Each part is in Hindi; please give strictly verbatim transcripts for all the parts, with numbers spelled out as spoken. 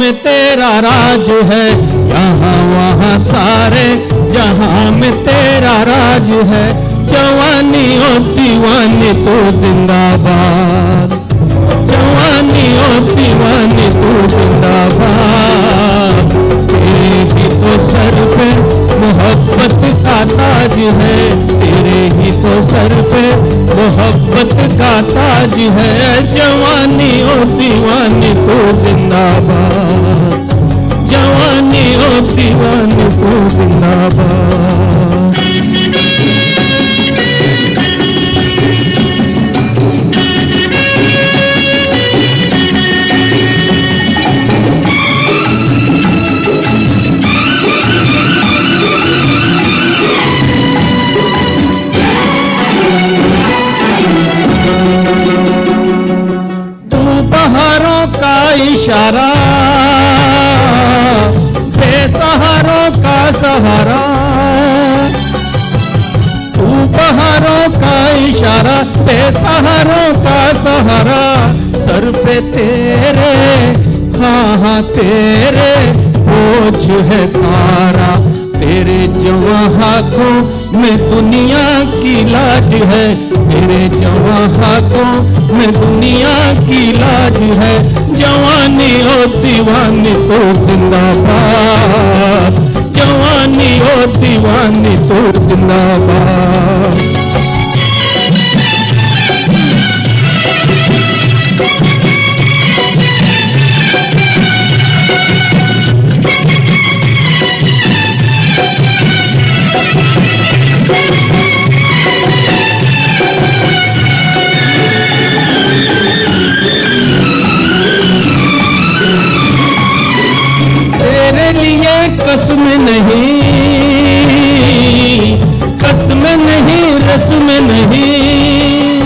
में तेरा राज है, यहाँ वहाँ सारे जहाँ में तेरा राज है। जवानी ओ दीवानी तू जिंदाबाद, जवानी ओ दीवानी तू जिंदाबाद। तेरे ही तो सर पे मोहब्बत का ताज है, तेरे ही तो सर पे मोहब्बत का ताज है। जवानी ओ दीवानी तू जिंदाबाद, जवानी ओ दीवानी तू जिंदाबाद। इशारा बेसहारों का सहारा, तू बहारों का इशारा बेसहारों का सहारा। सर पे तेरे हाँ हाँ तेरे बोझ है सारा, तेरे जवां हाथों में दुनिया की लाज है, तेरे जवां हाथों में दुनिया की लाज है। जवानी ओ दीवानी तो जिंदाबाद, जवानी ओ दीवानी तो जिंदाबाद। कसम नहीं, कसम नहीं, रस्म नहीं,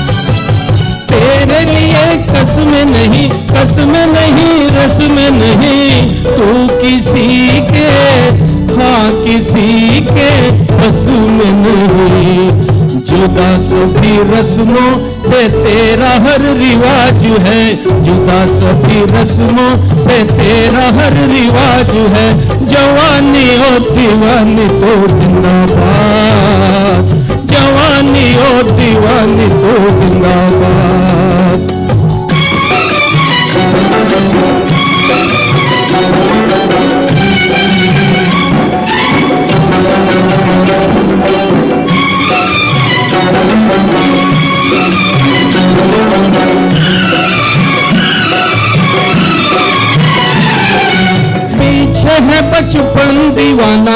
तेरे लिए कसम नहीं, कसम नहीं, रस्म नहीं। तू किसी के हाँ किसी के बस में नहीं, जुदा सभी रस्मों से तेरा हर रिवाज है, जुदा सभी रस्मों से तेरा हर रिवाज है। जवानी ओ दीवानी तो जिंदाबाद, जवानी ओ दीवानी तो जिंदाबाद। है बचपन दीवाना,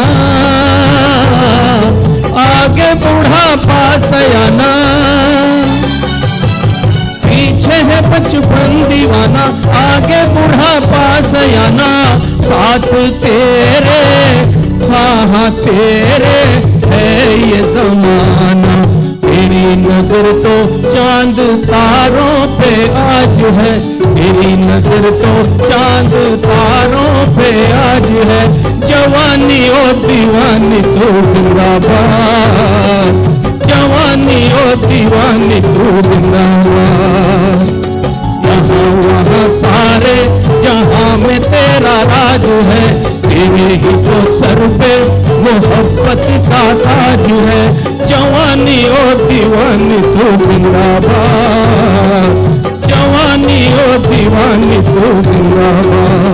आगे बुढ़ापा सयाना। पीछे है बचपन दीवाना, आगे बुढ़ापा सयाना। साथ तेरे हाँ हाँ तेरे है ये जमाना। तेरी नजर तो चांद तारों पे आज है, तेरी नजर तो चांद तारों पे आज है। जवानी ओ दीवानी तो जिंदाबाद, जवानी ओ दीवानी तो जिंदाबाद। यहाँ वहाँ सारे जहाँ में तेरा राज है, तेरे ही तो सर पे मोहब्बत का ताज है। जवानी ओ दीवानी तो जिंदाबाद, जवानी ओ दीवानी तो जिंदाबाद।